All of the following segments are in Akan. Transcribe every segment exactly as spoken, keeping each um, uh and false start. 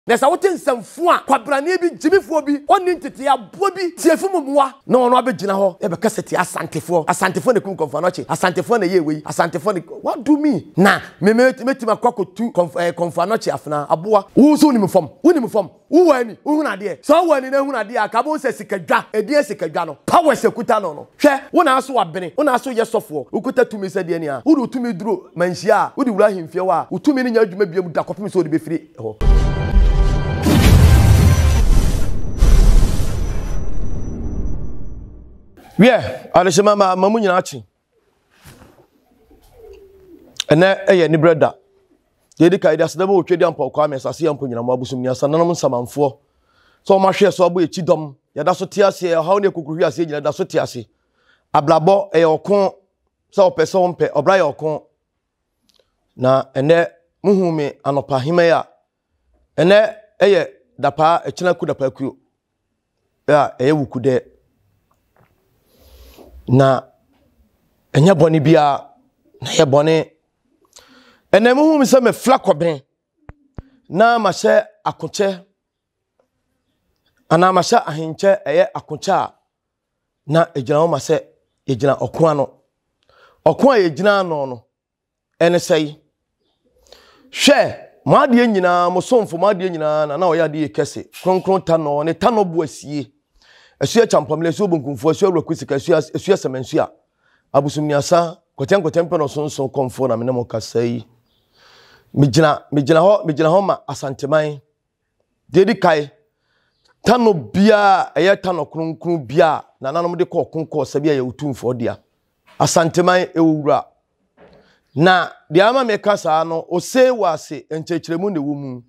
Nesa wote nsamfo a kwabrane bi jimifo bi oni ntete abo bi tiefu mumwa na ono abegyina ho e be kasete asantefo asantefo ne kum okomfo Anokye asantefo na yewe asantefo ne what do me na me metima kwakotu okomfo Anokye afna aboa wo so nim fam wo nim fam wo wani wo huna de so wani na huna de aka bo se sikadwa edi sikadwa no power sekuta no no hwe wo na aso wabene wo na aso yesofo ukuta tumi se de ania wo do tumi duro manhia wo de wura himfie wa wo tumi ne nya adwuma biam da kopem so de befiri ho yeah, alishema ma mamu nyina achi. Ene eye ni brother. Yedi ka ida sedebo otwedi ampa kwa me sase ampo nyina mo abusum ni asananam samanfo. So ma hwe so abo echidom, yada so tiase e hawo ne kokuhwi ase nyina da so tiase. Ablabo eye okon so opese ompe, obra ye okon. Na ene muhu me anopa hime ya. Ene eye dapa echina ku dapa ku. Ya eye wukude na enya boni bia na ye boni enemu hu mi se me flakoben na ma hye akoche ana ma hye ahenche eye akoche a na ejina wo ma se ejina okon ano okon a ejina ano no ene sei hwe ma de nyina mo somfo ma de nyina na na o ya de Kesse kronkron tano ne tano bu asie Esuya champamle so bunkumfo esuya rokusika esuya esuya semensuya abusumni asa koten koten pe no sonson komfo na menemo kasai migina migina ho migina ho ma Asanteman dedi kai tano bia eye tano kronkron bia na nanom de ko konko sabia ya utumfo dia Asanteman ewura na de ama me kasa no ose wase enchechiremu ne womu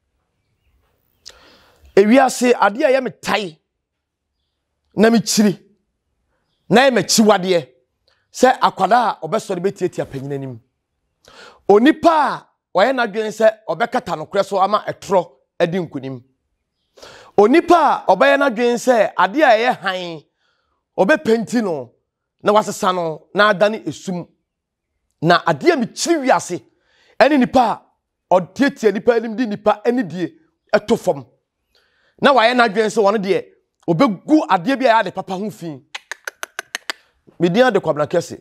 ewiase ade aye metai na mi chiri na e machiwade se akwada obesori betietia panyinanim onipa oye na dwen se obekata no kre so ama etro adi nkunim onipa obaye na dwen se ade a ye han obepenti no na wasesa no na adane esum na ade a mi chiri wiase eni nipa odietia nipa enim di nipa eni die etofom na waye na dwen se wono de obegu ade bia ya de papa ho fi midin ade kwabna Kesse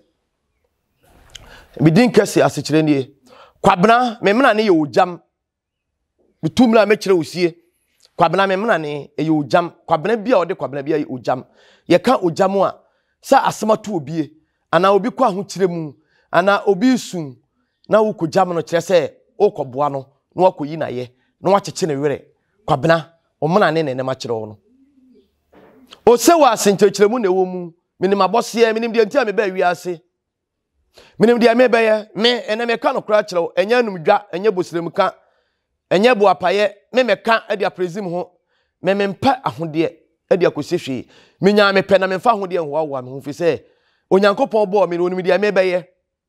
midin Kesse asechire nie kwabna memna ne ye ojam bitumla mechire osie kwabna memna ne ye ojam kwabna bia ode kwabna bia ye ojam ye ka ojam a sa asemato obie ana obi kwa ho kire mu ana obi sun na wo kojam no kire se okoboa no na wakoyi na ye na wacheche ne were kwabna omna ne ne ne ma kire wo no Ose wa asentechiremu ne wo mu minim abose minim de ntia me ba wiase minim de me ba ye me ene me ka no kra kirewo enya anumdwa enya bosirem ka enya bo apaye me me ka ade aprezim ho me me mpa ahode ade akosehwe minya me pe na me mfa ahode ho wa me ho fi se onyankopon bo me no nim de me ba ye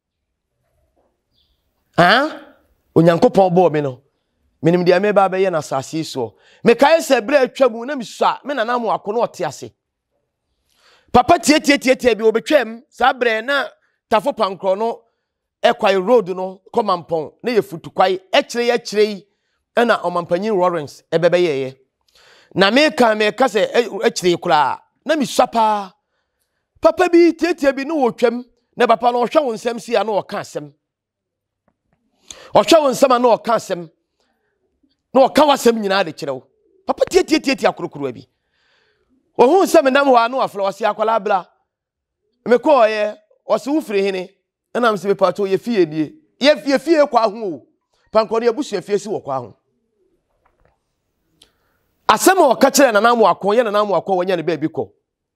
ah onyankopon bo me no minim de me ba ba ye na sase so me kai se bre atwamu na mi sua me na na mo akono ote ase papa tie tie tie tie bi obetwam sa bre na tafo pankro no ekwai road no komampon na ye futu kwai ekire ye kire e na omampanyin Lawrence ebebe ye ye na me ka me ka se ekire kura na mi sua pa papa bi tie tie bi no wotwam na papa no hwa wonsam si ya no oka asem ohwa wonsam na oka asem no ka wasem nyina de kirewo papa tie tie tie tie akorokoro abi ohun se menam ho anu afro wase akwala bla me ko ye wase ufire hene enam se be pato ye fie die ye fie fie kwa ho pankoro ye busu fie si wo kwa ho asem o ka kire nanam akon ye nanam akon wonya ne ba bi ko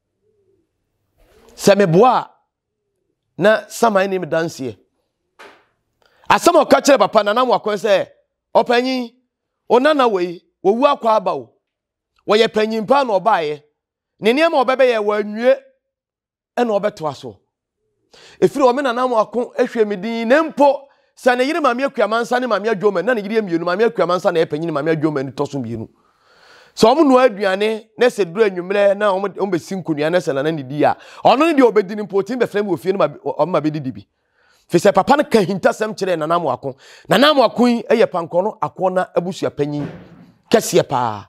se me boa na saman ni me danse asem o ka kire papa nanam akon se opanyin onana wei wowu akwa abawo wo ye panyimpa na obaye ne niam obebe ye wanwie ena obeto aso efiri o me nanam akon ehwe medin nempo sa ne yire mame akuamansa ne mame adwoma na ne yire mienu mame akuamansa na epanyin mame adwoma ni toso mienu so omo no aduane na se duru anwumre na omo be sinkunua na se na ne di a ono ne de obedi ni mpotin be frem ofie no omo ma be didi bi Fise papa ne ka hinta sem kire nanam akon nanam akon eye pankono akona abusua panyin Kesse pa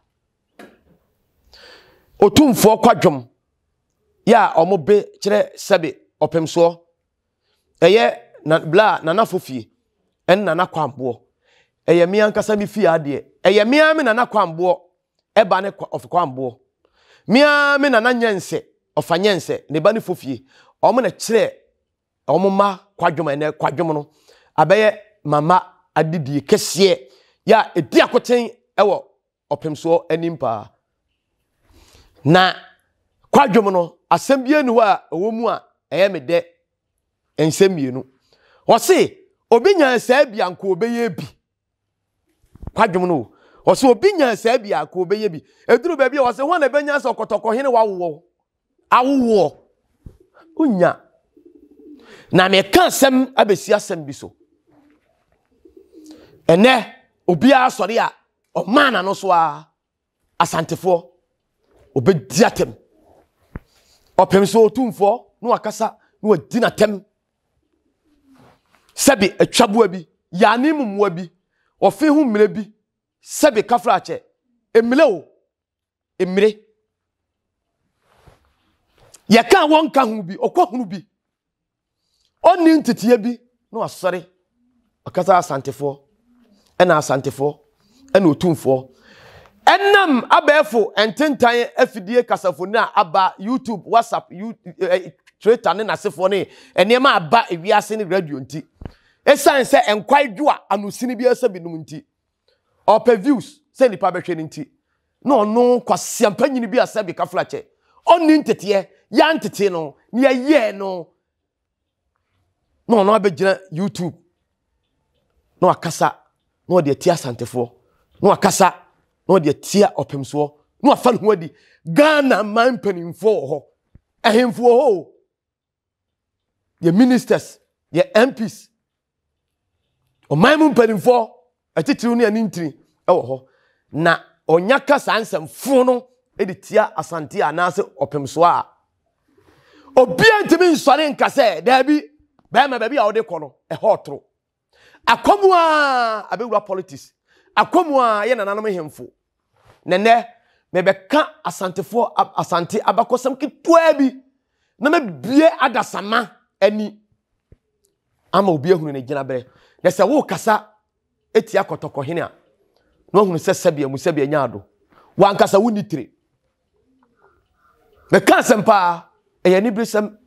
otumfo kwadwom ya omobe kire sebe opemso eye na bla na nafofie en na nakwambo eye mi ankasa mi fie ade eye mi ami na nakwambo eba ne ofikwambo mi ami na nanyense ofanyense ne ba ne fofie omo na kire omo ma kwadwom ene kwadwom no abeye mama adidi Kesse ya edi akoten ewo opemso animpa na kwadwom no asem bia ni ho a owo mu a eye me de ensem mienu wo se obi nya sa bia nko obeye bi kwadwom no wo se obi nya sa bia nko obeye bi eduru ba bia wo se ho na benya sa okotoko hene wawo awo unya na me kan sem abesi asem bi so ene obi a sori a o mana no so a asantefo obedi atem opemso otumfo no akasa no adi na tem sebi atwabua bi yani mumwa bi ofi hu mire bi sebi kafrache emile o emire yaka wonka hu bi okwahunu bi oni ntitiye bi no asori akasa asantefo ena asantefo ena otumfo enam abefo ententan afidie kasafoni a aba YouTube WhatsApp Twitter ne nasefo ne enema aba ewiase ne radio nti esan se enkwadwo a anusini bi asa binum nti ope views se nipa behwe nti no no kwasiampa nyini bi asa bi kaflache onni ntete ya ntete no ne ye no no no abegina YouTube no akasa no de tia santefo no akasa no de tia opemso no afa no adi Ghana man panimfo ho ehemfo ho ye ministers ye M Ps o man panimfo atitiri no ani ntiri ewo ho na onyaka sansem no edi tia asante anase opemso a obi antimi nsore nkase da bi ba ma ba bi a wode kono e hotro akomu a abewura politics akomu a ye nananom hemfo nene mebeka asantefo Asante Abakosem kitwa bi na mebie adasama ani ama obi ehunu ne gina bere na se wo kasa etia kotoko hene a no hunu se sebia mu sebia nyaado wan kasa woni tire me kan sempa eya ni bresem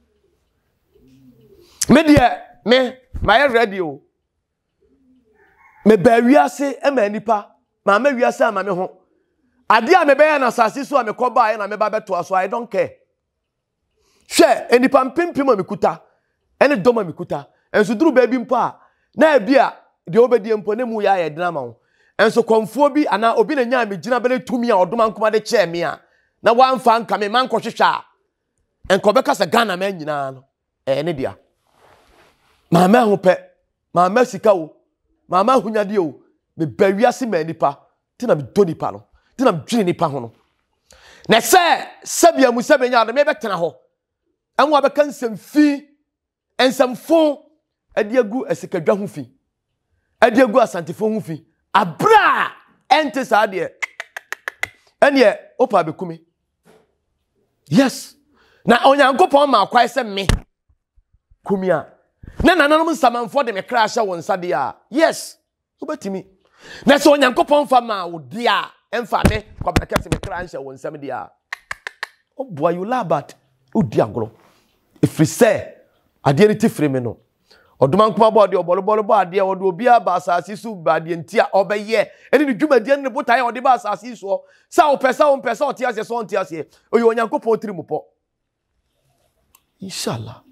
media me my radio me ba wiase e ma nipa ma ma wiase ama me ho ade a me be na sase so a me koba na me ba beto aso I don't care hwe enipa mpempem a me kuta ene doma me kuta enso duru ba bi mpo a na bia de obedi mpo ne mu ya ye dina ma ho enso konfo bi ana obi na nya me gina bele tumi a odoma nkoma de che me a na wanfa nka me man kohwehwa enko be kasa Ghana man nyina no eh ne dia mama ho pe mama sika wo mama hunyade o me bawiase ma nipa tina me do nipa no tina me dwene nipa ho no na se sabia mu sabenya do me betena ho enwo abeka nsem fi ensem fo adiagu asikadwa ho fi adiagu asantefo ho fi abra ente sa de ene opa bekumi yes na onyankopon ma kwai se me kumia na nananom samanfo de me crash won sade a yes obetimi na so onyankopon fa ma wo dia emfa me kwabra kese me crash won sam de a oh boy you labat odi agro ifri se ade ni tifre me no oduma nkoma bo de obolobolo bo ade wo de obi aba asase su ba de ntia obeye eni ni dwumadi ne botaye ode ba asase so sa wo pesa wo pesa o tiase so on tiase oyo onyankopon tirimupo inshallah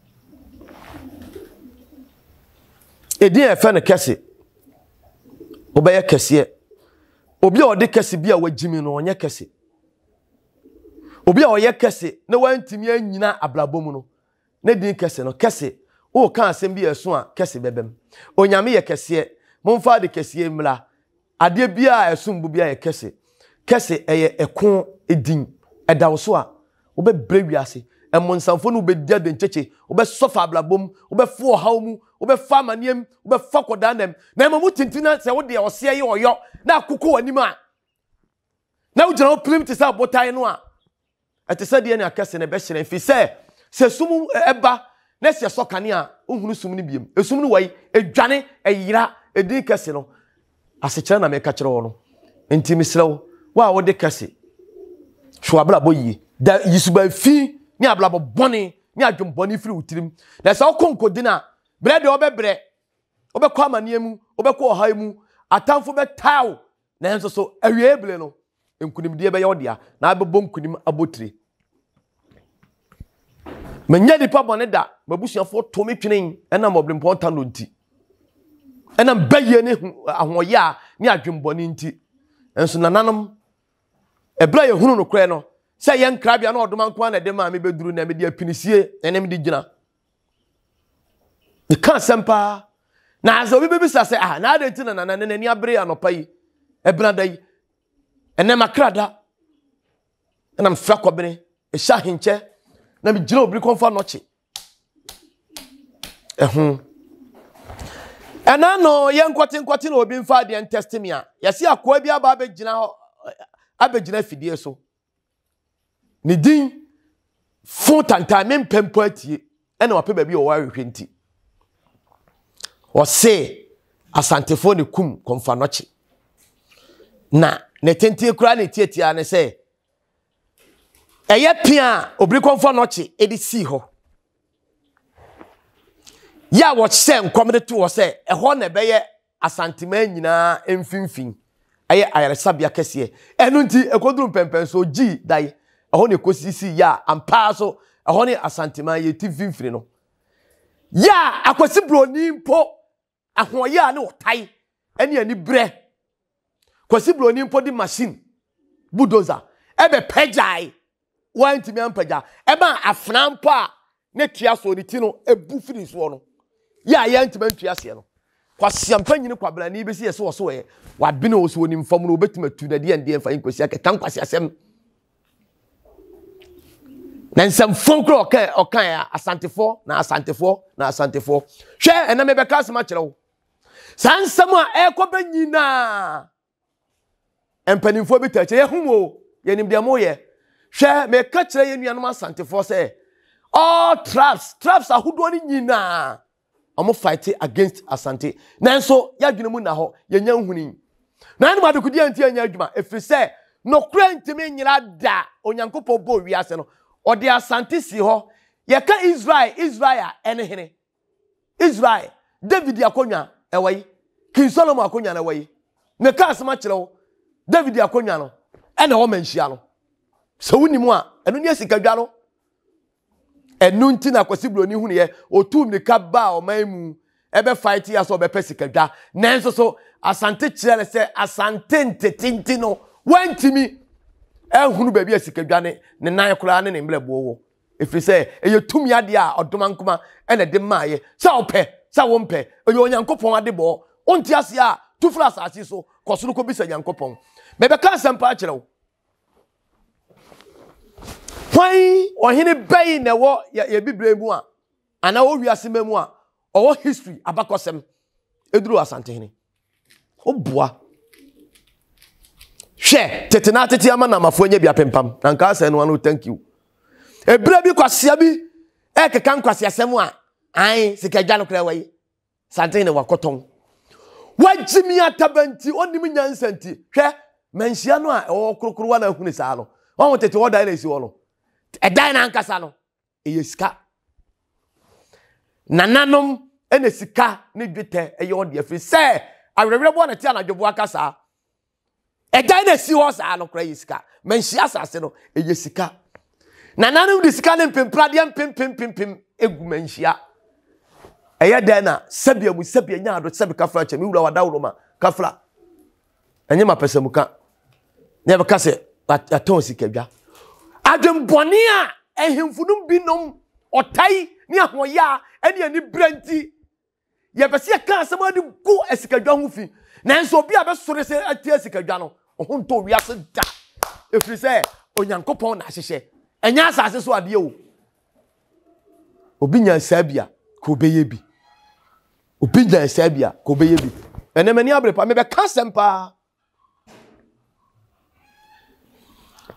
edin efe ne Kesse obeye Kesse obi a ode Kesse bia wagimi no onye Kesse obi a oye Kesse na wantimi anyina ablabom no na din Kesse no Kesse o kan asem bia eso a Kesse bebem onyame ye Kesse momfa de Kesse mla ade bia eso mbu bia ye Kesse Kesse eye ekon edin edawso a obe brewiase emonsanfo no be dia de ncheche obe sofa ablabom obe fo hawmu obe fa maniem obe fa kodanem na mamu tintina se wo de ose ye oyo na akoko anim a na wo gyina plim te sa botai no a ete sa de ne akase ne be hyene fi se se sum eba na se so kane a ohunu sum ne biem esum no wai edwane eyira edi kase no ase kyerɛ na me ka kyerɛ wo no enti misrew wa wo de kase hwo abla boyi da yisuba fi ni abla bobone ni adwom bone firi wutirim na se okonkodi na bre de obebre obekɔ amane mu obekɔ oha mu atamfo betaw na enso so awie ebele no nkunimdie be yodea na abebo nkunim abotire menya dipa bone da mabusuafo to me twenen ena mobrimpo tano nti ena baye ne ahoye a ne adwembone nti enso nananom ebra ye hunu no kre no se ye nkrabia na odomanko na de ma me beduru na me de apinisie ena me de gina de kan sempa na azo bi bibisa se ah na adenti na nana ne ni abre anopa yi ebra da yi ene makrada ena mfra kobene e sha hinche na me gina obri konfa noche ehun ena no ye nkwoti nkwoti na obi mfa de testimia yesi akoa bi aba be gina abegina fidie so ni din fo tanta me mpempo atie ena wape ba bi o wa hwenti o se asantefo ne kum konfa noche na ne tentie kura ne tietia ne se eye pia obri konfa noche edi si ho ya wo se nkomde to wo se eho na beye Asanteman nyina emfinfin aye ayaresabia kese enu nti ekoduru pempen so gi dai eho ne kosisi ya ampa so eho ne Asanteman ye tifinfiri no ya akwasi broni mpo ahoye a ne otai ene ani bre kwasi broni mpo di machine bulldozer ebe pejai wanti mi ampaja eba afna mpo a ne tua so ni ti no ebu firi so no ya ya ntima tua se no kwasi ampa nyini kwabra ni besi ye so so ye wabe na oso ni mfam no obetima tu na de ende mfa nkwasi aketan kwasi asem na nsem fonkro oka oka ya asantefo na asantefo na asantefo hwe ena me beka asema kire wo sansem a ekoba nyina empanimfo bi tache ye humo ye nim de mo ye hwe me ka kire ye nuanom asantefo se all traps traps ahodo ni nyina amo fight against Asante nanso yadwene mu na ho ye nya nhuni na anu adukudi anti anya adwuma efiri se no kura ntimi nyira da onyankopɔ bo wiase no ode Asante si ho ye ka Israel Israel ene hene Israel David akonwa ewai King Solomon akonwa na ewai ne ka asema kirewo David akonwa no ene ho manhia no so wunimu a eno ne sikadwa no enu nti na kwasi broni hunu ye otum ne ka ba o maimu ebe fight ya so be pesikadwa nanso so Asante kire se Asante ntetinti no wantimi ehunu ba bi asikadwa ne ne nan kura ne ne mlebo wo efiri se eye tumi ade a odomankoma ene de maaye sa ope sa wompe oye onyankopon ade bo onti ase a tufra asase so kosoro ko bisa nyankopon mebe ka sampa kire wo why ohene bay na wo ye bible mu a ana wo wiase mamu a owo history Abakosem eduru Asantehene obua hwe tetena tete ama na mafo nya bia pempam na nka asa no thank you ebra bi kwasia bi e keka nkwase asem a an sikadwa no kra wai Asantehene wakoton wajimi atabanti onim nyansanti hwe manhia no a owo krokro wa na hunu saa no won tete wo dai na esi wo no edan na nkasa no eyesika nananom ene sika ne dwete eye ode afri se awerewrebo na ti anadwobo akasa edan na si ho saa no kra yesika manhia asase no eyesika nananom de sika ne mpempra de mpempempempem egu manhia eye dan na sabia mu sabia nya ado sabi kafra chemi wura wadawro ma kafra enye mapesamuka ne be kase aton sikadwa adwembone a ehemfunum binom otai ni ahoya ene ani branti ye bese ye kan asem adi go esikadwa ho fi nanso obi a be sore se ati esikadwa no ohunto wiase da efiri se onyankopon na ahyehe enya asase so ade o obi nya sabia ko beye bi obi nya sabia ko beye bi ene mani abrepa me be kan sempa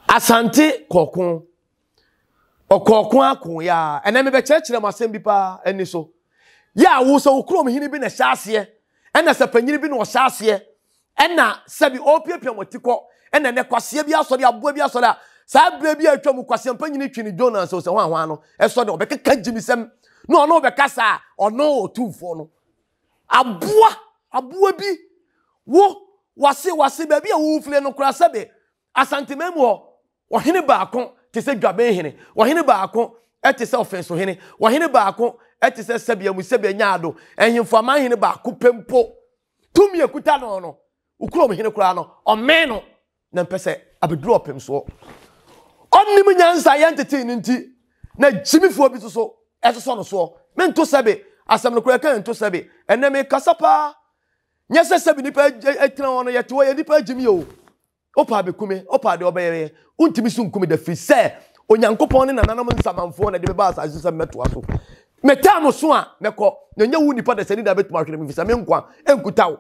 Asante kokon okokon akon ya ene me be chechire masem bi pa eni so ya wo so okrom hini bi na hyase ena sapanyini bi na hyase ena sabi opiepia motiko ena ne kwase bi asori aboa bi asori a sa bra bi atwa mu kwase panyini twini Jonas so se ho ahwa no eso de obekeka jimisem no ono obekasa ono otufo no aboa aboa bi wo wase wase ba bi a wo fle no kura sabe Asanteman mo ohene baako te se dwabe hene ohene baako ete se ofenso hene ohene baako ete se sabia mu sabia nyaado ehemfo ama hene baako pempo tumi ekuta no no ukuro hene kura no ome no na mpese abedru opem so onnim nyansa yentete nti na jimifo bi so eso no so mento sabe asam no kura kan to sabe eneme kasapa nyese sabe nipa etra wono yeto ye nipa jimi o opa be kume opa de obeye untimi su nkume da fi se onyankopon ne nananam nsamanfo na de be ba asase se meto aso metam so a meko nya wu nipa da sani da betu ahwere me fi se me nkwa enkutawo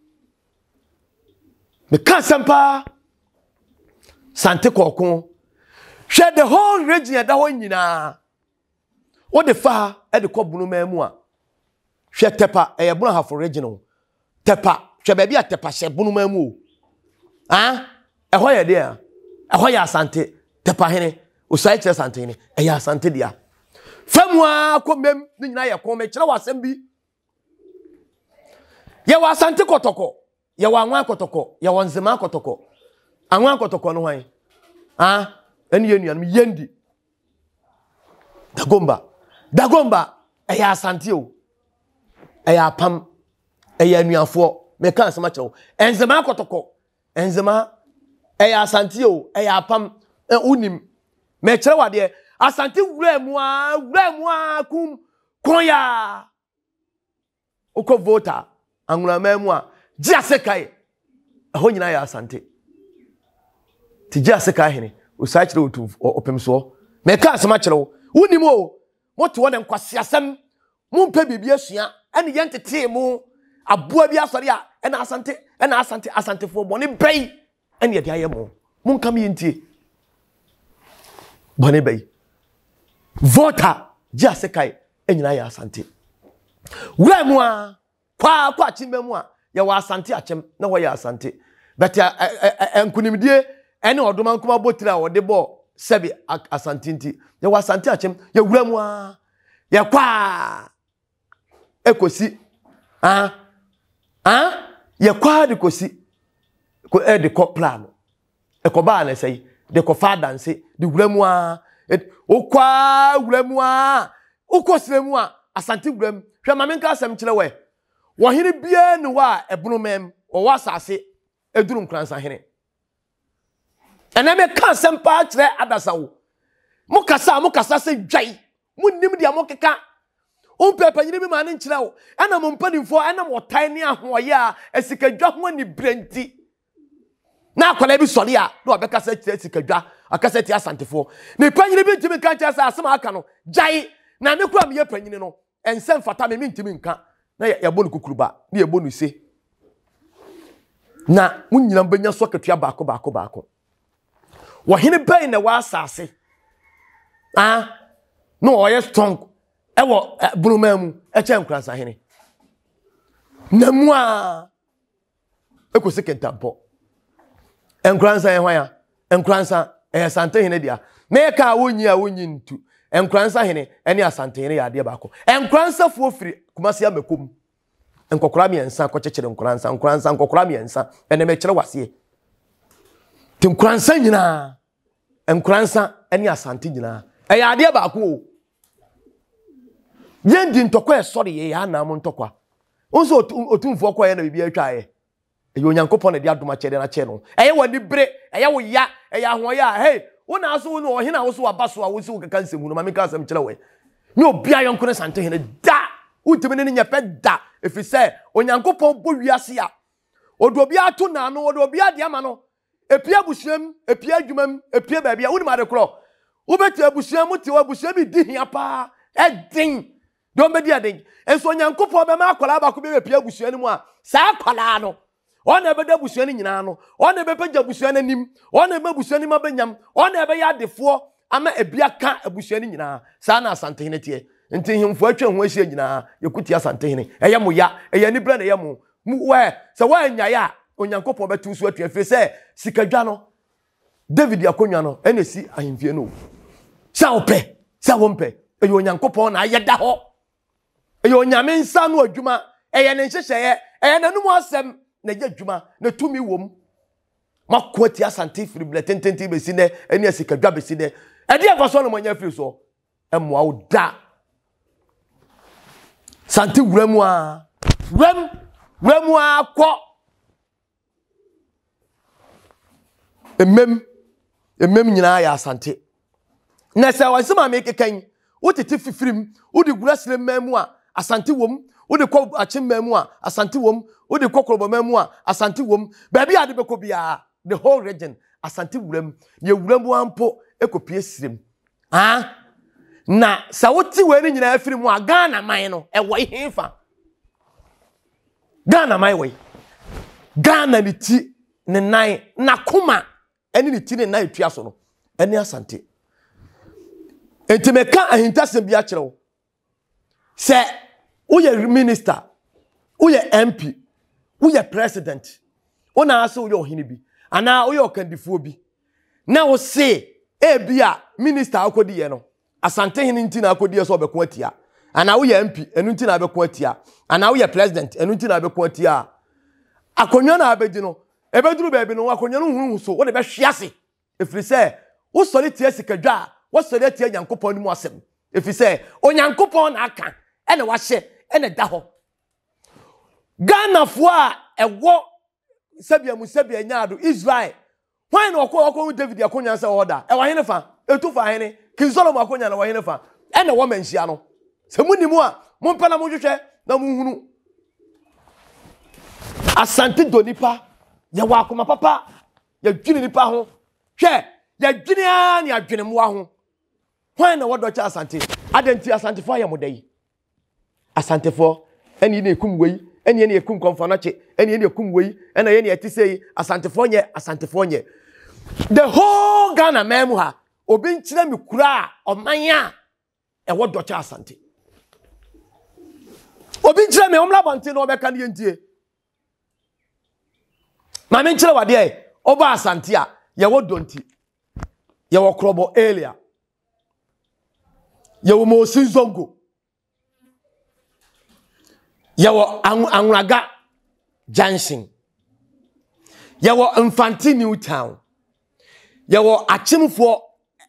me kan sampa sante kokon hwe the whole region da ho nyina wo de fa e de kobunu mamu a hwe tepa e yebunu hafo regional tepa hwe ba bia tepa hye bunu mamu ah eho ye dia eho ya Asante tepa hene usai kire Asantehene e ya Asante dia famua komem ni nyina ye kon me kire wasem bi ye wa Asante kotoko ye wa anwa kotoko ye wa nzema kotoko anwa kotoko no hwan ah eni ye nuanum yendi dagomba dagomba e ya Asante o e ya pam e ya nuafo me kan asema kire o enzema kotoko enzema eya Asante o eya pam unim me kire wade Asante wura mu a wura mu a kum konya uko vota anwura mamu a ji asekai ho nyina ya Asante ti ji asekai hene usa kire otu opem so me ka asema kire o unim o moto wona nkwase asem mu mpa bibia asua ene yentete mu aboa bi asori a ena Asante ena Asante Asantefo boni bai ene ye dia ye mo mun kam yintie boni bai vota ja sekai enyina ya Asante wura mu a kwa kwa chimbe a ye wa Asante achem na wo ya Asante but enkunimdie ene odoma nkoma botira wo de bo sebi Asante nti ye wa Asante achem ye wura mu a ye kwa ekosi ah ah ye kwa de kosi ko e de ko plan e ko ba na sei de ko fa dance de wuramu a o kwa wuramu a o ko sremu a Asante wuram hwe ma menka asem kire we wo hene bia ni wa ebunu mem o wa asase eduru nkransa hene ena me ka asem pa kire adasawo mo kasa mo kasa se dwai mo nim dia mo keka on pepa nyini bi ma ne nkire wo ena mo mpanimfo ena mo tan ne ahoye a esikadwa ho ni brenti na akwala bi sori a na obekasa kire esikadwa akasa ti Asantefo ne panyini bi ntimi kan kire sa asema aka no jai na me kura me ye panyini no ensem fata me ntimi nka na ya bonu kukuruba na ya bonu se na munyina mbanya so katua baako baako baako wo hene bai na wa asase ah no oye strong ewo burumamu eche nkransa hene namu a ekosi kentampo enkransa ye hwan enkransa e Asantehene dia me ka wonyi a wonyi ntu enkransa hene ene Asantehene ya de baako enkransa fo firi kumasi amakom enkokora miensa kochechire enkransa enkransa enkokora miensa ene me kire wase ti enkransa nyina enkransa ene Asante nyina e ya de baako o yendi ntokwa e sori ye ya na mo ntokwa onso otumfo kwa ye na bibia atwa ye e onyankopon na de adoma chede na che no eye wani bre eye wo ya eye ahoya hey wona aso wo no ohina wo so wabaso a wo si wo kaka nsemu no ma me ka asem kire we ni obia yonko ne Asantehene da utimi ne nya pe da efi se onyankopon bo wiase a odo obia ato na no odo obia de ama no epia busuam epia adwumam epia ba bia woni ma de kro wo betu abusuam muti wo abusuam bi di hia pa edin don be dia den enso onyankopon be ma akwala ba ko be epia abusuam mu a sa akwala no ona ebe da busua ni nyina no ona ebe pagya busua na nim ona ebe busua ni mabenyam ona ebe ya defo ama ebia ka abusua ni nyina saa na Asantehene tie nti himfo atwa ho ahia nyina yekuti Asantehene eye mo ya eye ni bra na eye mo we se wa nya ya onyankopon betu so atwa firi se sikadwa no David akonwa no enesi ahemfie no sa ope sa wompe eye onyankopon na ayeda ho eye onyame nsa no adwuma eye ne nhyehyeye eye nanum asem na ye adwuma na tumi wom makwati Asante firi bletententi besi ne eni asikadwa besi ne edi afaso no manya firi so emwa oda Sante wuramu a wram wramu akọ emem emem nyina ya Asante na se wansema me kekan wotete fifirim wodi gurasire mamu a Asante wom wodi kọ achim mamu a Asante wom wodi kokorobo mamu a Asante wom ba bia de beko bia the whole region Asante wuram ye wuramu ampo ekopie sirem ah na sa woti we nyina afirim a Ghana man no e wo ihemfa Ghana man we Ghana ni ti ne nan na kuma eni ni ti ne nan etua so no eni Asante enti meka ahintasem bia kyerɛw se uye minister uye M P uye president ona ase uye ohini bi ana uye okandifuo bi na wo se e bia minister akodi ye no Asantehene nti na akodi ye so obeko atia ana uye M P enu nti na abeko atia ana uye president enu nti na abeko atia akonwa na abedi no ebeduru baabi no akonwa no hunu so wo de be hwiase efiri se wo sori tie sikadwa wo sori tie nyankopon ni mu asem efiri se onyankopon na aka ene wa hye ene da ho Ghana fo a ewo sabia mu sabia nyaado Israel why no okọ okọ David akonwa se order e wa hene fa etu fa hene King Solomon akonwa na wa hene fa ene wo manhia no se munimu a mo mpa na mo hwehwe na mo hunu Asante donipa ya wa akoma papa ya dwene nipa ho hwe ya dwene a ne adwene mo ho why na wodo cha Asante adenti Asante fo ya modai Asante fo eni ne ekum wei eni ne ekum okomfo Anokye eni ne ekum wei ena ye ne atisei Asante fo nye Asante fo nye the whole Ghana memu ha obi nkyira mi kura oman a e wodo cha Asante obi nkyira me omla bonte no obeka ne yentie ma me nkyira wade e oba Asante a ye wodo nti ye wo krobo elia ye wo mo sinzongo yawo anwraga junction yawo Mfanti New Town yawo achimfo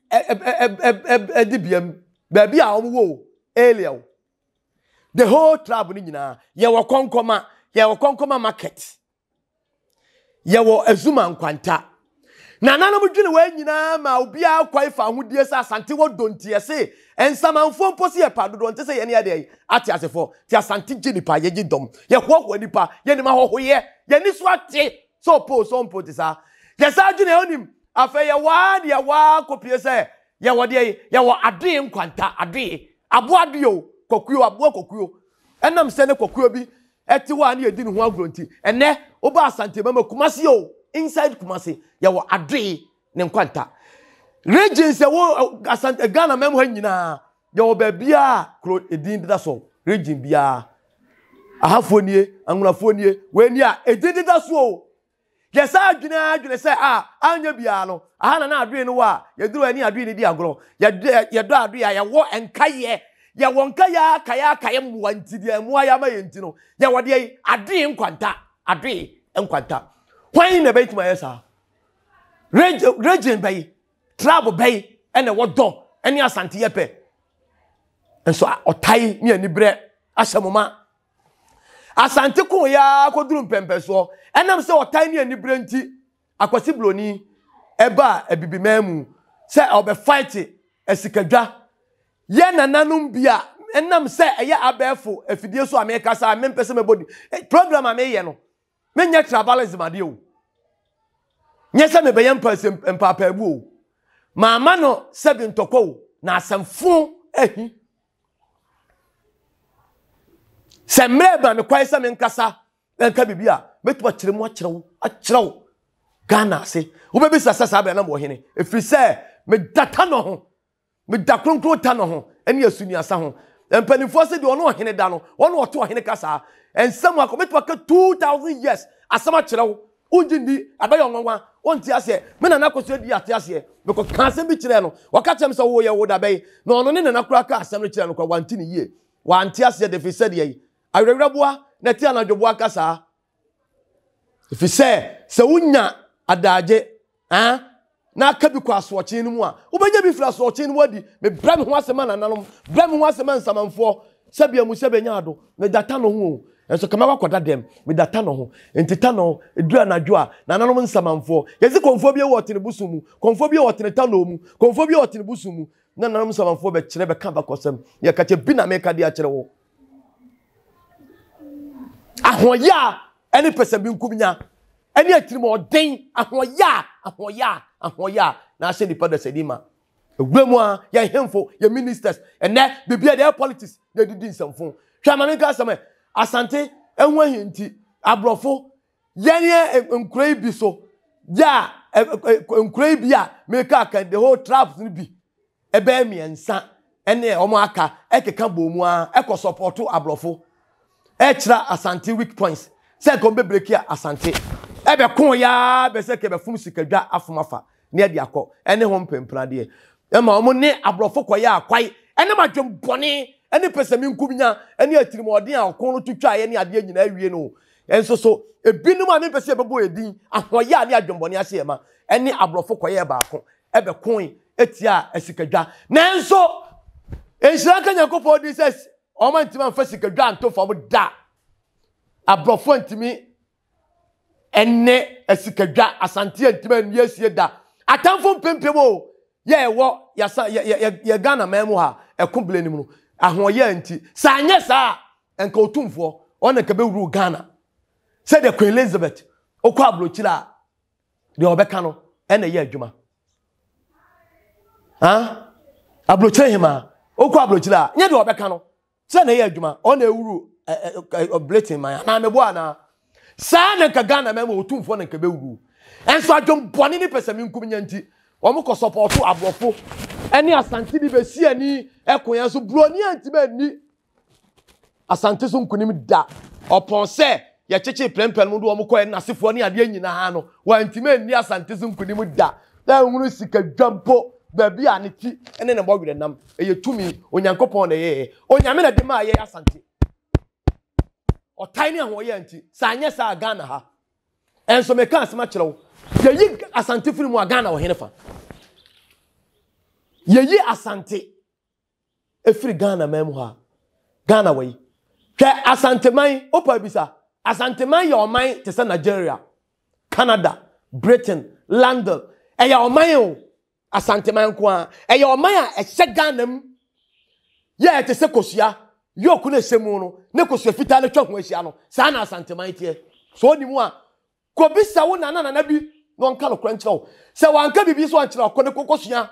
edibiam baabi a omwo area the whole tribe ni nyina yawo konkoma yawo konkoma market yawo azuma nkwanta na nana mudwene wa nyina ma obi akwai fa hodie sa Asante wo dontie se ensamanfo mposi e padodo nte se ye ne ade ati asefo ti Asante ginipa ye gidom ye hoho nipa ye ni ma hoho ye ye ni so ate so po so mpoti sa ye sa adwene onim afa ye wa de wa kopie se ye wo de ye wo ade nkwanta ade abo ade o kokuo abo kokuo enam se ne kokuo bi eti wa ne edi ne ho agronti ene oba Asante mama kumase o inside kumase ya wo ade ne nkwanta region se wo Asante Ghana mem ha nyina ya wo ba bia kro edin dida so region bia ahafonie anwunafonie weni a edin dida so yesa adwene adwene se a anya bia no aha na na adwe no wa yeduru ani adwe ni di agro yedo adwe ya wo enkaye ya wo nkaya kaya kaya muwa ntidi muwa ya ma yenti no ya wo de ade nkwanta ade nkwanta why na bait my esa region bay travel bay ene wodo ene Asante yepe enso otai mi ani bre asemoma Asante ko ya koduru mpempe so enam se otai ni ani bre nti akwasi bloni eba ebibi mamu se obe fight esikadwa ye nananum bia enam se eye abefo afidie so America sa mempese mebodi program ameye no menya tribalism ade o nyese me beyam pasem empapa bu o mama no seven tokwo na asamfo ehi semre ba me kwai se me nkasa enka bibia metuma kyerɛ mu akyerɛ wo akyerɛ wo Ghana se wo be bisa sasa be na mo hene efiri se me data no ho me da kronkron ta no ho ene asuni asa ho empanifo se de ono hene da no ono oto hene kasa ensam akometuma ka two thousand years asama kyerɛ wo unjindi abaye onwanwa onti ase me na nakoso di ate ase me ko kanse bi kyerɛ no waka kyem se wo ye wo da bɛyi na ono ne na kura ka asam kyerɛ no kwa wanti ne yie wanti ase de fi se de yi awrewreboa na ti anadwoboa kasa fi se se unya adaje ah na aka bi kwa asoɔkye no mu a wobɛnya bi fra asoɔkye no wadi me bra me ho asɛma nananom bra me ho asɛma nsamanfo sɛbia mu sɛbɛnya ado me data no ho enso kama kwakwada dem me data no ho entita no edura nadwo a nananom nsamanfo yesi konfo bi e wo tene busumu konfo bi e wo tene tano mu konfo bi e wo tene busumu nananom nsamanfo be kyerɛ be ka Abakosem ye ka kye bi na me ka de a kyerɛ wo ahoya ene pese bi nkumnya ene atiri mo den ahoya ahoya ahoya na ase nipa da sedima ewuremu a ye hemfo ye ministers ene bibia de politics de didi nsamfo hwamane ka asame asante enwa hinti abrofo yene nkurai bi so ya nkurai bi a meka kan the whole traps ni bi ebe miensa ene omo aka ekeka bomu a ekọ supporto abrofo Extra Asante weak points. Say come be break here Asante. Ebe kon ya be se ke be fum sikadwa afomafa. Ne de akọ. Ene ho mpempra de. E ma omo ne abrofo koya akwai. Ene madwem bone. Ene pesami nkumnya. Ene atirimodin a okon no tutwa ye ne ade nyina awie no. Enso so ebinum a ne pese bebo edin. Ahoya ne adwem bone ase ma. Ene abrofo koya ba akọ. Ebe kon etia asikadwa. Nanso enhyira ka Nyankopɔn di says Oma ntima mfa sikadwa anto fo da abrofo ntimi enne asikadwa Asante ntima nwie sie da atamfo mpempem o ye wo ya ya Ghana memu ha ekoble nim no ahoye nti sa anye sa enka otumfo ona ka bewuru Ghana said the Queen Elizabeth okwa abrochira de obeka no ene ye adwuma ha abrochira hima okwa abrochira nye de obeka no se na ye adwuma ona ewuru oblating man na mebo ana sa na ka Ghana memo otumfo na ka bewuru enso adwom bone ni pesami nkumnya nti omo ko supporto abrofo ene Asante di besi ani ekoyan so broni anti ba ni Asante so nkunim da opon se ye cheche plempel mu do omo ko en asefo ne ade nyina ha no wa anti ma ni Asante so nkunim da da nwuru sika dwampo baby aniti ene ne bogwere nam eye tumi onyankopon na ye onyame na de ma ye Asante o tiny ahoye anti sa anye sa Ghana ha enso me kan asema kyerɛw ye yi Asante firi mu Ghana wo henefa ye yi Asante efiri Ghana memu ha Ghana we hwɛ Asanteman opa bisa Asanteman ye oman te se Nigeria Canada Britain London e ye oman o Asanteman ko a e ye oman a e hye Ghana m ye te se kosua yoku na semu no ne kosua fita na twa ho ahia no sa na Asanteman tie so ni mu a ko bisa wo na na na bi no nka no krankyerɛ wo se wanka bibi so ankyerɛ ko ne kokosua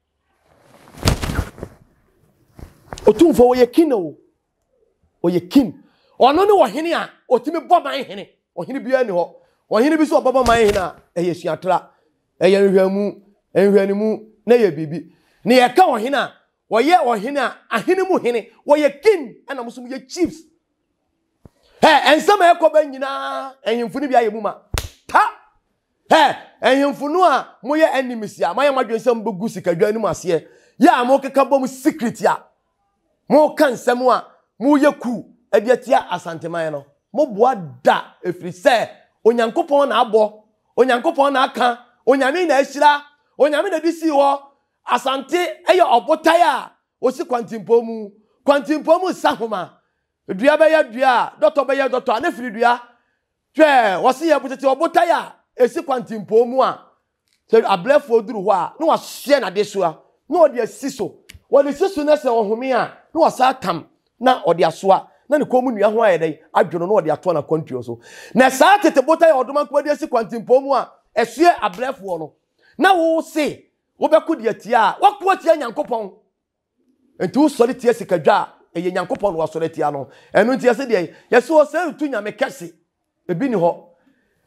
otumfo wo ye kin o o ye kin ono ne wo hene a otimi bɔ man hene o hene bia ni ho o hene bi so bɔ man hene a eye suatra eye nhwamu enhwanimu na ye bibi ne ye ka wo hene a wo ye wo hene a ahene mu hene wo ye kin ana muso mu ye chiefs he ensama ekoba nyina ehemfu ni bia ye mu ma ta he ehemfu no a mo ye enemies a maye madwensam begu sikadwa ni mu ase ya mo keka bom secret ya mo kan nsem a mo ye ku ediatia Asanteman no mo boa da efiri se onyankopon na abo onyankopon na aka onyame na ahira onyame na disi ho Asante eye obotai a osi kwantimpo mu kwantimpo mu sahoma dua be ya dua doctor be ya doctor na firi dua twe wosi ye botete obotai a esi kwantimpo mu a se ablefo duru ho a na wahye na de so a na odi asiso wodi siso na se ohome a na wasa tam na odi asoa na ne komu nua ho ayedai adwono na odi ato na kwantuo so na saa tete botai odoma kwa de esi kwantimpo mu a esue ablefo no na wo se wo be kodi atia wakwo atia Nyankopon enti wo sori tie sikadwa eye Nyankopon wo sori atia no enu nti ase de yesi wo se tu nyame Kesse ebi ni ho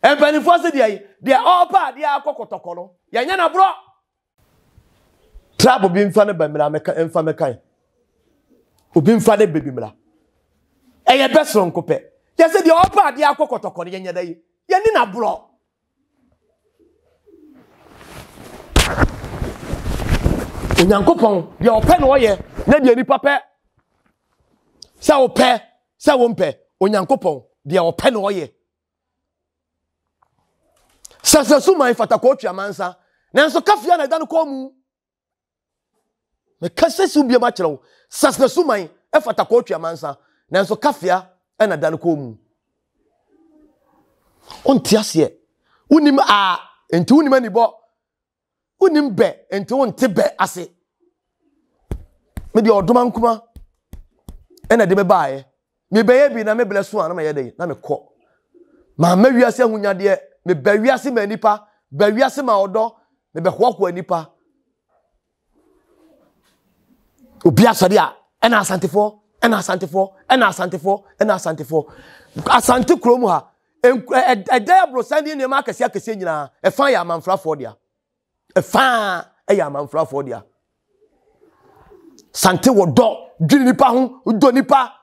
Empanifo se de de opa de akokotoko no. Ye nya na bro. Trap obi mfa ne bamira meka mfa mekan. Obi mfa ne baby mira. Eye beso nkope. Ye se de opa de akokotoko ne nya da yi. Ye ni na bro. Onyankopon de ope no ye na de nipa pe. Sa ope, sa wompe. Onyankopon de ope no ye. Sasa suma ifata ko twa mansa. Nanso kafia na dan ko mu. Me kase su bia ma kyerɛw. Sasa suma ifata ko twa mansa. Nanso kafia na dan ko mu. Onti ase. Unim a enti unim ani bo. Unim be enti wonte be ase. Me de odoma nkuma. Ena de me baaye. Me beye bi na me bleso an na me yede na me kɔ. Ma ma wiase ahunyade me ba wiase ma nipa, ba wiase ma odo, me be hwakwa nipa. Obi asade a ena asantefo, ena asantefo, ena asantefo, ena asantefo. Asante kromu ha. Edaya brosandi ne ma kase akase nyina, e fan ya manfrafo dia. E fan e ya manfrafo dia. Sante wodo, dwini nipa ho, do nipa.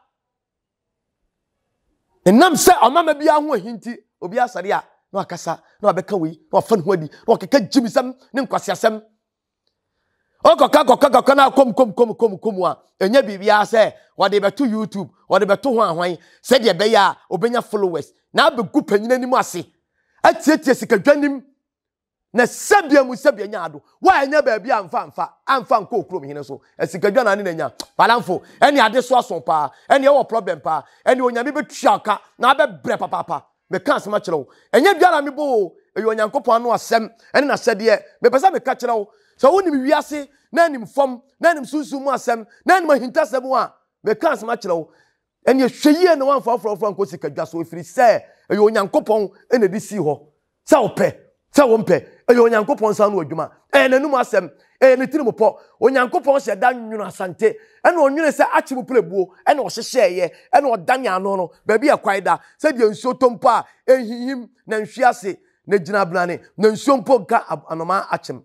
Enam se omama bia ho ahinti, obi asade a no akasa, no abeka wi, no afan ho adi, no keka jimisam, ne nkwasiasem. Okoka koka koka na kom kom kom kom kom a, enya bibia se, wade beto YouTube, wade beto ho ahwan, se de be ya obenya followers, na abegu panyina nimu ase. Atietie sikadwanim na sabia mu sabia nyaado. Wa enya ba bia amfa amfa, amfa nko okrom hine so. Esikadwa na ne nya. Palamfo, eni ade so ason pa, eni e wo problem pa, eni onyame betwa ka, na abebre papa papa. Me kan asema kyerɛw. Enya bia na me bo, e Onyankopɔn anu asɛm, ene na sɛde me pesa me ka kyerɛw. So woni me wiase, na anim fam, na anim sunsun mu asɛm, na anim ahintasɛm a, me kan asema kyerɛw. Eni ehweyie na wan fa frɔfrɔ nko sikadwa so efiri sɛ, e Onyankopɔn ene di si hɔ. Sɛ opɛ, sɛ wompe, e Onyankopɔn sa no adwuma. E nanum asɛm, e ne tiri mo pɔ. Onyankopɔn hyɛ da nwunu asante. E na onwune sɛ achi mo plebuo, e na ɔhyehyɛye, e na ɔdanya ano no, ba bia kwaida, sɛ de nsuo tompa, ehihim na nhwiase, na gyina brane, na nsuo mpo nka anoma achem.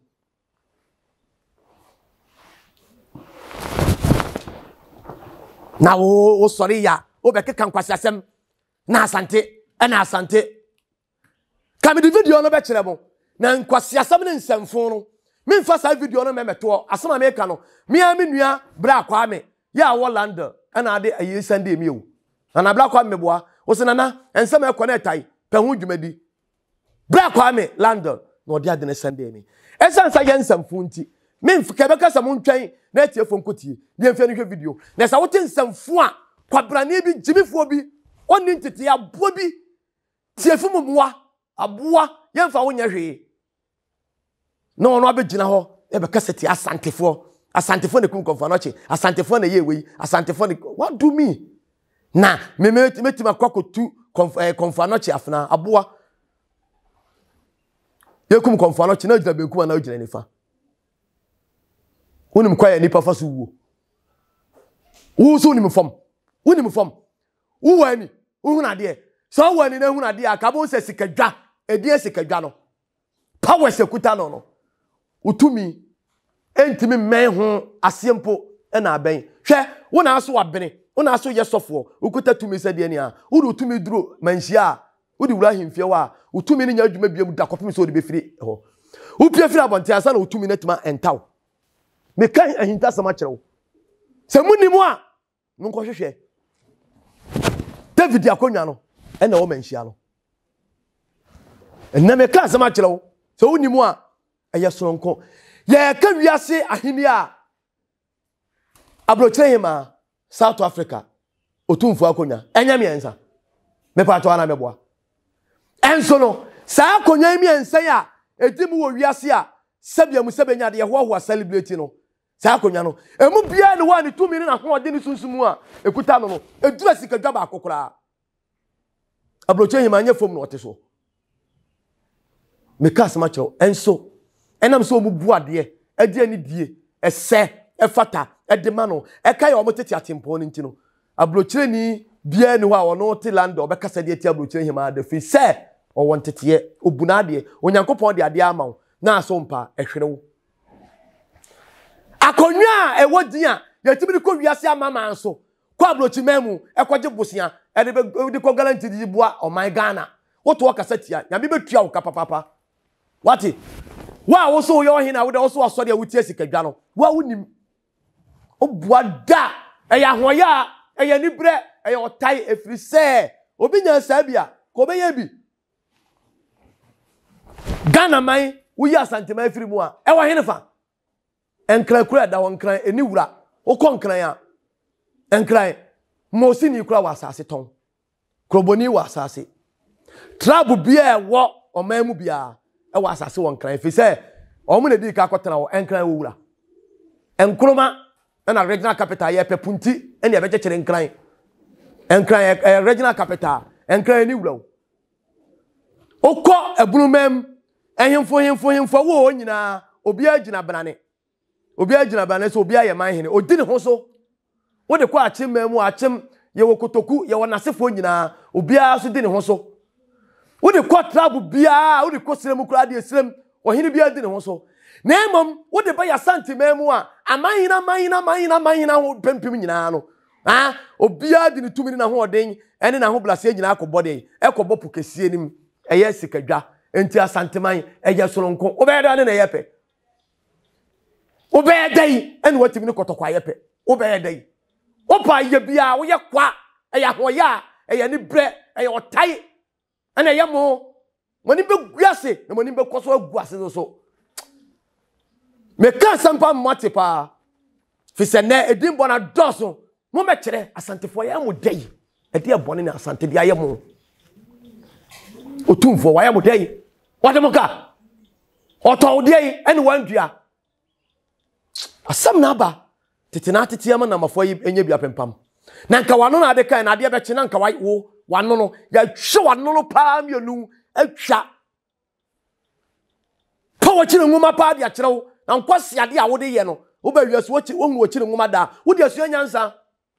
Na wo wo sori ya, wo be keka nkwasiasem na asante, e na asante. Ka me di video no be kyerɛ mo. Na nkwasiasem ne nsamfo no. Me mfa sa video no memeto. Asema me ka no. Me a me nua bra kwa me. Ya wo London. E na ade ayi Sunday me o. Na na bra kwa me boa. Wo se nana ensem e connect ai. Pe ho dwumadi. Bra kwa me London. Na ode ade ne Sunday me. Esan sa ye nsamfo nti. Me mfa be ka sa mo ntwan na tie fo nkotie. Ne mfa no hwe video. Na sa wote nsamfo a kwabrane bi jimifo bi. Oni ntete abo bi. Tie fu mumwa. Aboa yemfa wonya hwe no no abegina ho e be kaseti asantefo asantefo ne kum okomfo Anokye asantefo na ye wei asantefo ne what do me na me metima kwakotu okomfo Anokye afna aboa ye kum okomfo Anokye na ojina benkum na ojina nifa wonim kwa ya nipa fa so wuo wo so wonim fam wonim fam wo wani wo huna de so wani na huna de aka bo se sikadwa edie sikadwa no power sekuta no no utumi entimi men ho asiempo na aben hwe wo na aso wabene wo na aso yesofo ukuta tumi se de nia wo do tumi duro manhia wo di wura himfie wa utumi ni nya adwuma biam da kopim so de befiri ho wo pia firi abonte asa na utumi na tuma entaw me kan ahinta sama kyerɛw se munimu a nko hwehwe David akonwa no ena wo manhia no enna me kan sama kyerɛw se wonimu a eye sonko ye ka wiase ahini a abrokyere hima South Africa otumfu akonwa enya miensa me pa to ana meboa enso no sa akonwa miensa ya edimu wo wiase a sabia mu sabenya de ye hoho celebrate no sa akonwa no emu bia ne wa ne tumi ne na ho ode ne sunsumu a ekuta no no edura sikadwa ba akokora abrokyere hima anya fom no ote so me kas ma cho enso enam so mu buade e die ni die ese e fata e de ma no e kai o motete atempo no ntino abrokyere ni bia ni ho a wono te land o be kasa de ati abrokyere hima de fi se o wontete obuna de onyankopon de ade ama na aso mpa ehwere wo akonwa e wodin a yetimi ko wiase amama nso kwa abrochi memu ekwaje bosia e de ko guarantee di boa o my Ghana woto wakasatia nyame betua wo kapapapa wati wa wo so yo hina wo de wo so asori a wutie sikadwa no wa wonim obua da eya hoya eya nibre eya otai efiri se obi nya sabia ko be ye bi Ghana man wo yi Asanteman efiri mu a e wo hene fa enkran kura da won kran eni wura wo kon kran a enkran mo si ni kura wa asase ton kroboni wa asase trabu bia e wo oman mu bia e wa asase won kran fi se o mu na di ka akotena wo enkran wo wura enkroma na regional capital ye pepunti ene be chechere enkran enkran regional capital enkran eni wura okọ ebunumem ehemfo hemfo hemfo wo nyina obi agina banane obi agina banane so obi aye man hene odi ne ho so wo de kwa achim memu achim ye wokotoku ye wonasefo nyina obi a so di ne ho so wo de kwa trabu bia wo de kwa sirem kura de sirem ohene bia di ne ho so na emom wo de ba ya Asante memu a amahina mahina mahina mahina ho pempim nyina no ha obi a di ne tumi na ho oden ene na ho blase nyina akobode ekobo pukesie nim eye sikadwa enti Asanteman eye soronko obeda ne na yepe obedai ene watimi ne kotokwa yepe obedai opa ye bia wo ye kwa eye hoya eye ni bre eye otai ene ye mo moni be guase na moni be koso aguase so me kan sampa mate pa fi se ne edin bona doso mo me kire Asantefo ye mo dai edi e bone na Asante bia ye mo otumfo wa ye mo dai wademoka oto dai ene wandua asam na ba tetina tetiama na mafo yi enye bia pempam na nka wano na ade kan na ade be che na nka wo wano no ya hwe wano no pa mienu atwa pa wo kire nwuma pa de akire wo na nkwasi ade a wo de ye no wo ba wiaso wo chi wo nwu kire nwuma da wo de asu nyansa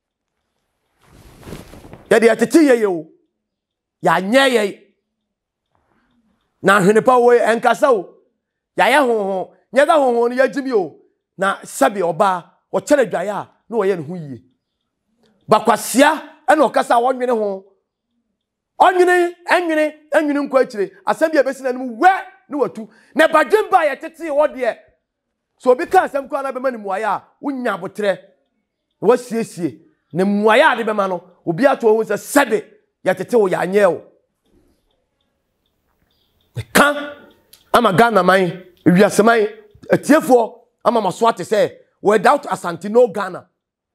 ya de ateti ye ye wo ya nye ye na hwene pa wo enkasa wo ya ye ho ho nya da ho ho no ya jimi o na sabi oba o kire dwaye a na wo ye ne ho yie bakwasia ena okasa wonwene ho onwene enwene enwene nkwa akire asam bia besi na nim we ne watu na badwen ba ye tete wo de so obi ka asam kwa na be mani muaya a wonya botre wo siesie ne muaya ade be ma no obi ato ho se sabi ye tete wo ya nye wo kan ama Ghana man wiaseman atiefo ama maso ate say without Asante no Ghana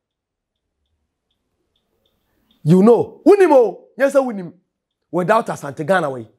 you know unimo yes unim without Asante Ghana way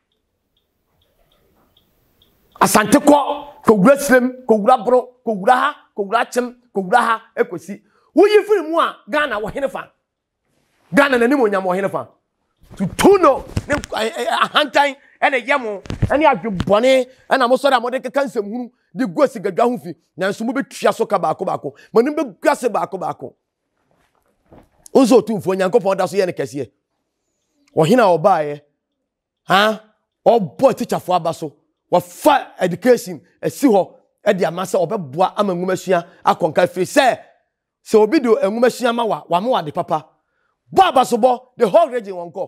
Asante ko ko gura srem ko gura bro ko gura ha ko gura chem ko gura ha ekosi wuyi firi mu a Ghana wo henefa Ghana na nimo nyam wo henefa to tuno ne ahantan ene yemo ene adwebone ena mo so da mo de keka nsem de gosi gadwa ho fi na nso mo betua so ka baako baako manim be guase baako baako ozo tumfo nyankopon da so ye ne kese wo hina obae ha obo teacher fo abaso wo fa education esi ho e de amase obeboa ama nwumasua akonka fi se se obi do nwumasua ma wa wa mo wa de papa bo abaso bo the whole region wonko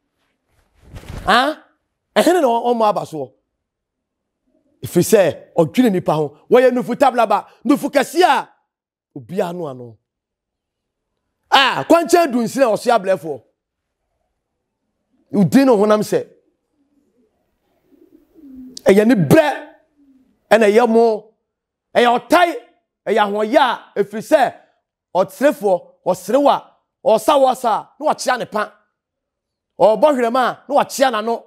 ha ehene no omo abaso ifi se odwene nipa ho wo ye nufu tablaba nufu kase a obi anu anu ah kwanche du nsire oso ablefo udin no honam se eya ni bre ena ye mo eya otai eya hoya ifi se otrefo osrewa osawasa no wa chia ne pa obohwerema no wa chia na no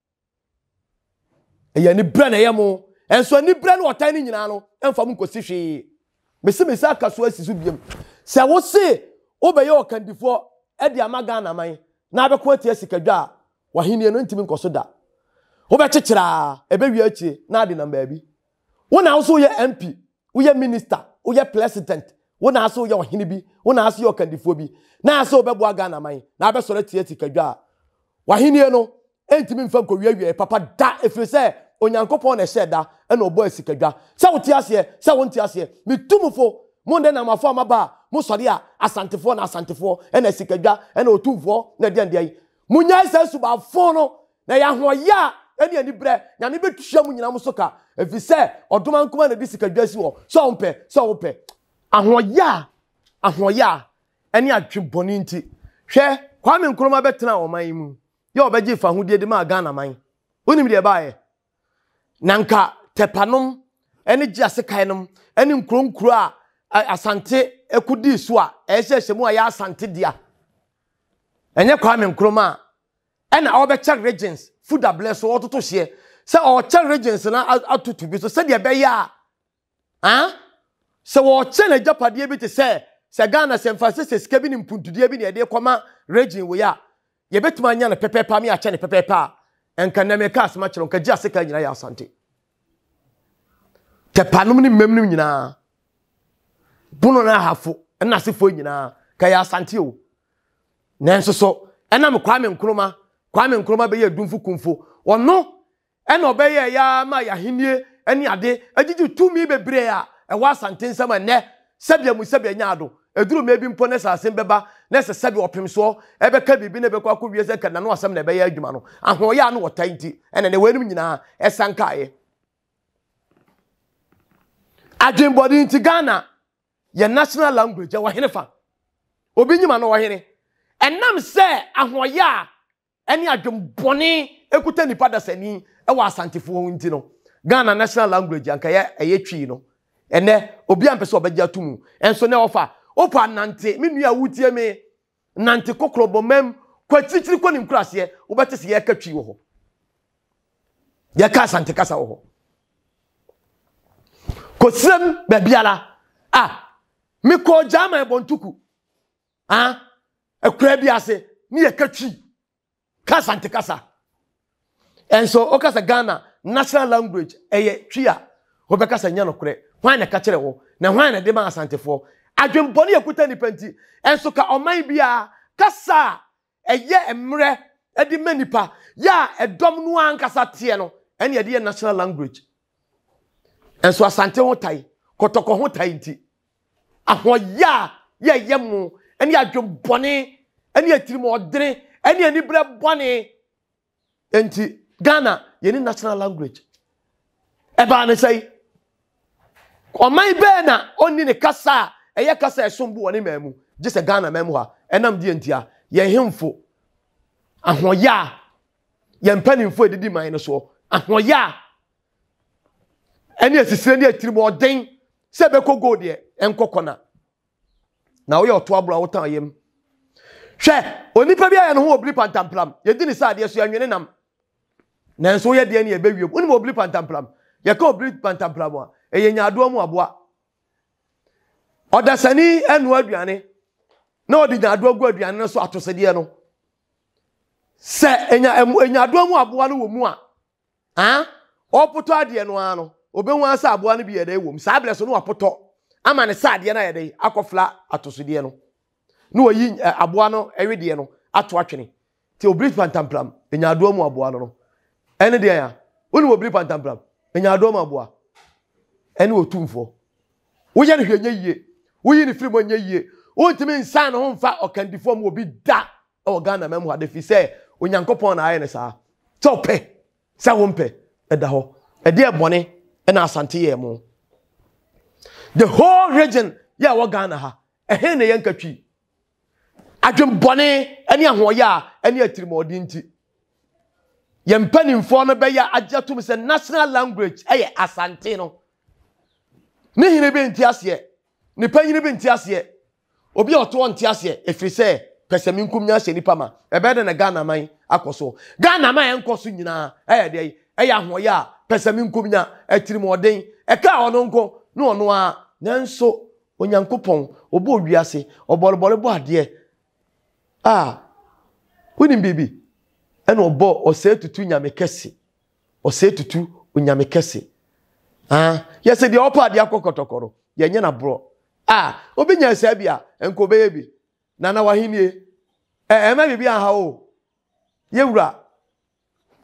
eya ni bre na ye mo enso ni bre no otai ni nyina no emfa mu nkosi hwe mesi mesi akaso asisu biem se wo se obeye okandifo e de amaga na man na abeko atia sikadwa wa henie no ntimi nkoso da obe chechira ebe wi achi na ade namba bi wona aso ye M P wo ye minister wo ye president wona aso ye ohene bi wona aso ye okandifo bi na aso obebo aga na man na abesore tie sikadwa wa henie no entimi mfa ko wiawie papa da efiri se onyankopon na hye da e na obo asikadwa se wote ase se wonte ase mitumfo mo nde na mafo amaba mo sori a asantefo na asantefo e na asikadwa e na otumfo na de ande munya se suba fo no na ya hoya e ne ani bre nyame betua mu nyina mo soka efiri se odoma nkoma na disikadwa si wo so ompe so ompe ahoya ahoya eni adweboni nti hwe Kwame Nkrumah betena oman mu ye obeji fa hudie de ma Ghana man onim de baaye nanka tepanom eni giase kainom eni nkronkro a asante ekudi so a ehye mu a ya asante dia enye Kwame Nkrumah ena obecha regions food abless so ototo hye se o cha regions na atutu bi so se de be ya ah se wo che na japade bi te se se Ghana se mfase sika bi ni mpuntudie bi ne de koma region we ya ye betuma nya na pepepa mi a che ne pepepa enka na me ka asma chero nka gi aseka nyina ya asante te panum ni memnum nyina bunu na hafo na sefo nyina ka ya asante o nanso so ena me Kwame Nkrumah Kwame Nkrumah be ye dumfu kumfo ono ena obeye ya ma ya henie eni ade agigi tumi bebre a e wa asante nsama ne sabia mu sabia nyaado eduru mebi mpo ne sasem beba ne se sabi opem so ebe ka bibi ne be kwa wie se kana no asem na be ya adwuma no ahoya no wotai nti ene ne wenum nyina esankae adwenbody nti Ghana ye national language wa hene fa obi nyima no wa hene enam se ahoya ene adwenbone ekuta nipa dasani e wa asantefo nti no Ghana national language anka ye eyetwi no ene obi ampese obegya tumu enso ne ofa opa nante me nua wutie me nante kokrobo mem kwatichiri ko nim krase obete se ye katwi wo ho ye ka asante kasa wo ho kosem babiala ah me ko jama ebontuku ah ekura bi ase ni ye katwi ka asante kasa enso okasa Ghana national language eye twia obekasa nya no kure hwan na ka kire wo na hwan na de ma asantefo adwemboni ekuta ni penti enso ka oman bia kasa eye emre edi manipa ya edom no ankasa tie no ene ye de national language enso asante ho tai kotoko ho tai nti ahoya ye yemu ene adwemboni ene atirimo odere ene ani bre boni enti Ghana ye ni national language eba ne sei oman be na oni ne kasa eye kasa esombu woni mamu gise Ghana mamu ha enam die ntia ye hemfo ahoya ye mpanimfo edidi man no so ahoya eni asisire ni atirimo oden se be kogo de enkokona na wo ye oto abura wo tan yem hwe onipa bia ye no ho obli pantamplam ye di ni sa de so anwene nam nanso ye de ne ye bewiem oni mo obli pantamplam ye ka obli pantamplam a eye nyaado mu aboa odasani enu aduane na odi nyaado agu aduane no so atosede no se enya nyaado mu aboa no wo mu a ha opoto ade no ano obenwu asa aboa no bi ye dey wom sa ble so no apoto ama ne sa ade na ye dey akofla atosede no no oyi aboa no ewede no ato atwene ti obli pantamplam nyaado mu aboa no ene de ya oni obli pantamplam nyaado mu aboa ene otumfo wo ye ne hwenye yie wo yi ne firi mo nye yie wo ntimi nsan ho mfa okandifo mo obi da o Ghana mem ho adefi se onyankopon na aye ne sa tope sa wo mpe eda ho ede ebone na asante ye mo the whole region ya wo Ghana ha ehe ne yankatwi adwembone ene ahoya ene atirimodi nti ye mpanimfo no be ya agyatum se national language eye asante no ne hine be nti ase ni panyini be nti ase obi oto nti ase efiri se pese minkum nya hye nipa ma ebe de na Ghana man akoso Ghana man enkoso nyina eye de eye ahoya pese minkum nya atirimodin e ka ono nko no ono a nanso onyankopon obo wiase obolobolo bo ade ah unim bibi ena obo ose tutu nyame Kesse ose tutu onyame Kesse ah yese de opa ade akokotokoro ye nye na bro ah obi nya asa bia enko be bi na na wahenie eh ema bibi aha o ye wura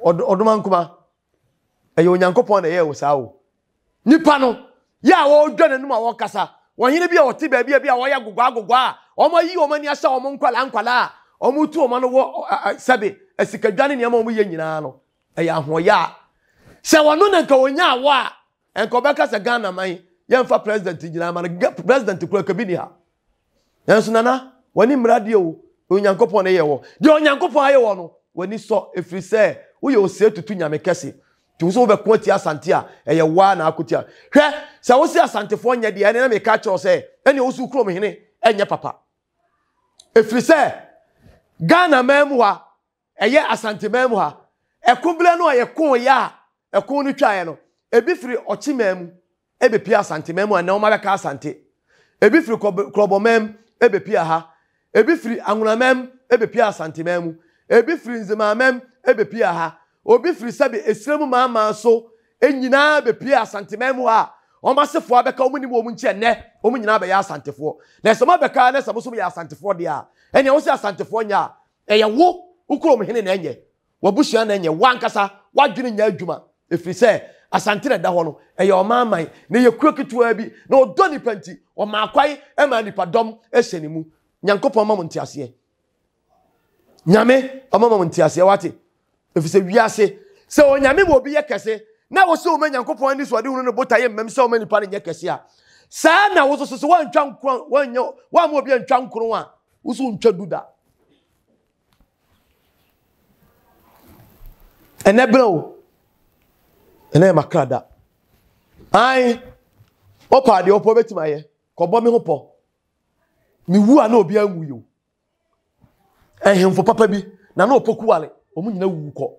odoma nkoma eye onyankopon na ye wo saa wo nipa no ya wo dwane no ma wo kasa wohene bia wote ba bia bia wo ya gogwa gogwa omo yi omo ni asa omo nkwala nkwala omo tu omo no wo sabe asikadwane ne ma omo ye nyina no eye ahoya se wono na nka wonya awo a enka obeka se Ghana man yemfa president nyina ma president kura kabini ha yanso nana wani mrade o onyankopon na ye wo de onyankopon aye wo no wani so efiri se wo ye ose tutu nyame kese tu so be ko ti asante a eye wa na akotia hwe se wo si asantefo nya de ene na me ka cho se ene wo su kuro me hene enye papa efiri se Ghana memu ha eye asante memu ha ekubele no ye kon ya ekon no twae no ebi firi ochi memu ebe pia asante memu na o ma be ka asante ebi firi krobo mem ebe pia ha ebi firi anwuna mem ebe pia asante memu ebi firi nzema mem ebe pia ha obi firi sabe esremu mama so enyina be pia asante memu ha o ma sefo abeka o muni mo mu nche ne o mu nyina be ya asantefo na so ma beka na so so ya asantefo dia ene wo se asantefo nya eye wo ukuro mhene na enye wabushia na enye wankasa wadwene nya adwuma efiri se asante na da ho no eye o maman na ye kuro ketua bi na odo ni panti o ma akwai e ma nipa dom ehye mu nyankopon ma mo ntiase nyame o ma mo ntiase wate efiri se wiase se o nyame mo bi ye kese na wo se o ma nyankopon ani so de hunu no botaye mmem se o ma nipa ne nye kese a sa na wo so so wan twa nkro wan nya wa mo bi ntwa nkro a wo so ntwa duda enebro ene makrada ai opa de opo betimaye ko bo me ho po mi wu a na obi anwu yo ehemfo papa bi na na opoku wale omu nyina wu ko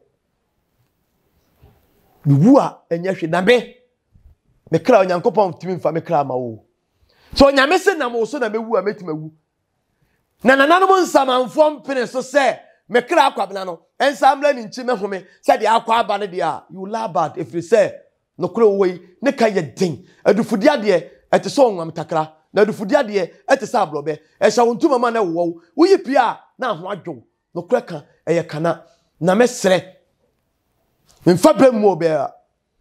mi wu a enya hwe na me me kra onyankopon timi mfa me kra ma wo so nyame se na mo so na me wu a metima wu na nananom nsamanfo mpene so se me kra akwabena no ensamla ni nchi me home se de akwa aba ne de a you labad if you say no kro we ne ka ye den adufudi ade ete so onwam takra na adufudi ade ete sa ablobe e sha wontuma ma na wo wo pia na ho adwo no kra ka eye kana na mesre mfa bremu obe a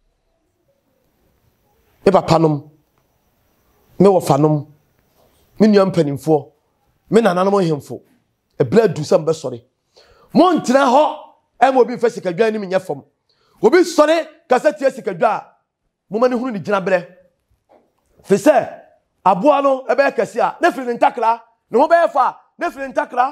e papa nom me wo fanom me nuam panimfo me nananom hemfo e bla du sam be sore montra ho e mo bi fa sikadwa ni menye fom obi sore kasa tie sikadwa mo mani hunu ni gina bre fe se aboa no e be kase a na firi ntakra ne ho be fa na firi ntakra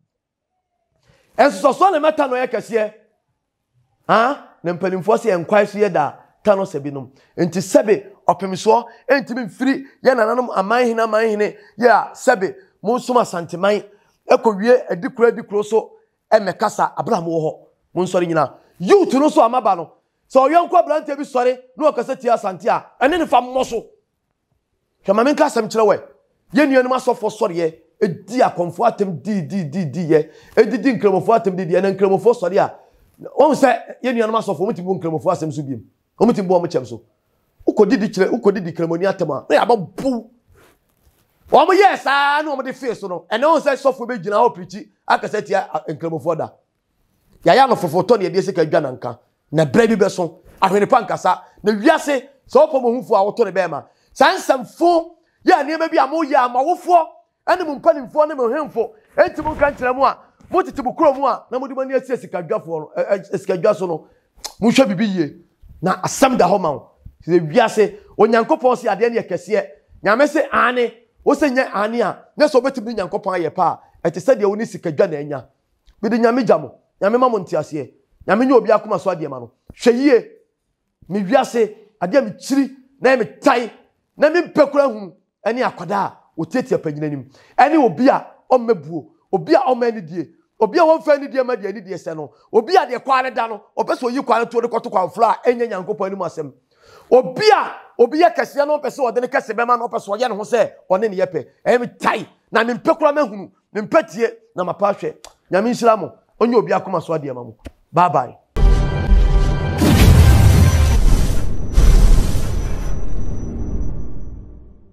enso so na meta no ye kase ha ne mpanimfo se enkwai so ye da tano sebinom enti sebe opemso enti mi firi ye nananom aman hina aman hine ya sebe mo soma Asanteman ekowie adikura adikuro so emekasa abraham wo ho mo nsori nyina youth no so amaba no so oyenko abrante bi sori no okasa ti Asante a ene ne fa mmoso hwema men ka asem kire we ye nuanum asofo sori ye edi akonfo atem di di di di ye edidi nkremofo atem di di ene nkremofo sori a won se ye nuanum asofo muti bu nkremofo asem so biem omuti bu o chem so ukodidi kire ukodidi kremoni atem a na yaba bu Omo yes ah no mo de face no ene won say sofo be gina ho preach akase tia enkramofo da ya ya no fofoto ne de sika dwa nanka na bra bi be so ahwene pankasa na wiase so opo mo humfo a woto ne be ma sansamfo ya ne ma bi amo ya amawofo ene mo mpanimfo ne mo hemfo enti mo kan kire mo a mo tete bu kuro mo a na mo de mani asia sika dwafo no sika dwa so no mo hwa bibi ye na asam da ho ma wo se wiase onyankopon se ade ne kese nyame se ane Osenya ani a na so betimi nyankopon aye pa ete se de woni sikadwa na anya bi de nyame gyamo nyame ma mo ntiase nyame nya obi akoma so ade ma no hweyie mi wiase ade mi chiri na mi tai na mi pekura hu ani akwada a otietie panyina nim ani obi a ommebuo obi a omani die obi a wonfa ni die ma die ni die se no obi a de kwa ne da no opeso yi kwa ne to de koto kwa fla enya nyankopon ni mu asem obi a obi ya kase no pese ode ne kase be ma no pese oye ne ho se one ne yepe e mi tai na me mpekura mahunu me mpatie na mapa hwe nyame nhyira mo onye obi akoma so ade ma mo bye bye.